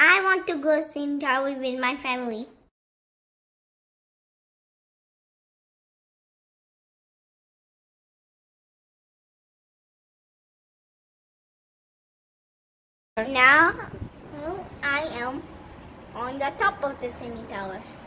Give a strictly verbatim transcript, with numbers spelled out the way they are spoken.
I want to go Seine Tower with my family. Now I am on the top of the Seine Tower.